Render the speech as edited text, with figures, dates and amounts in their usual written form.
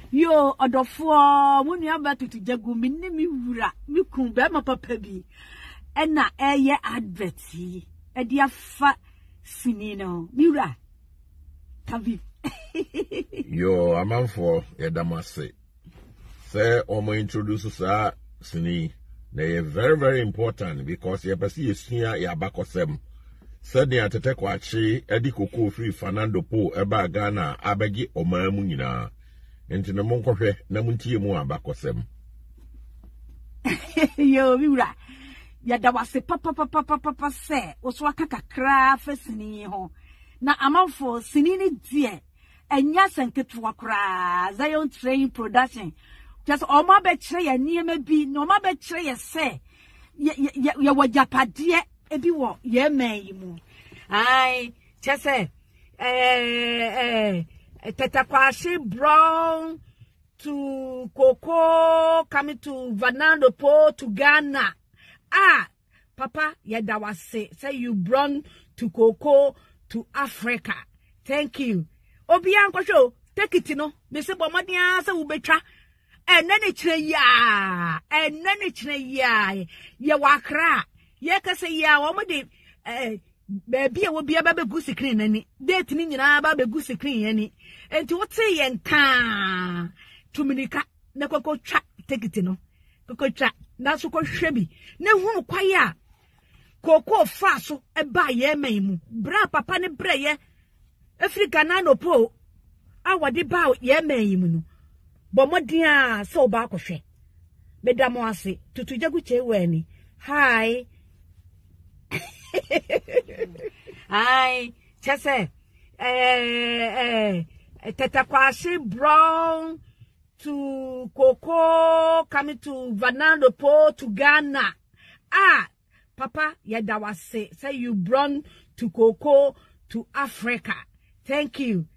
Yo, odofo, when you about to jagu, me wura, me kumbe, ma papa bi. Ena, ye adverti, dia fa sinino, miura. Kavi. Yo, a man for Yadamase. Say, Omo introduce sa sini. They are very, very important because you see a senior Yabakosem. Said the Atetekwachi, Eddie Coco free Fernando Po, Eba Ghana, Abegi, Omamunina. Into the Moncofe, Namunti Mua Bakosem. Yo, Miura. Yadawase papa say, Oswaka craft sini ho. Na amafo sinini die enya senketwa kra Zion Train Production just oma be kire ya niema bi no ma be kire ya se ya wajapade ebi wo ye man mu ai chese tetakwashe brown to cocoa coming to Vanando Po to Ghana papa yadawase say you brought to cocoa to Africa. Thank you. Obianko show, take it no. Me se bomadia se ubetwa. Enene chire ya. Enene chire ya. Ye wakra. Ye kase ya wo de baby e wo bia ba begu screen nani. Date ni nyina ba begu screen yani. Enti wote ye nka. Tuminika na kokko twa take it no. Kokko twa na so ko hwebi. Na hunu kwaya. Koko faso eba ye maimu bra papa ne bre ye Africa na no po awade ba ye maimu no bomodin a so ba akohwe medamo ase tutujagu Kyeiwaa ni hi hi chese tetakwashe brown to cocoa coming to Vanando Po to Ghana papa yadawase say you brought to cocoa to Africa. Thank you.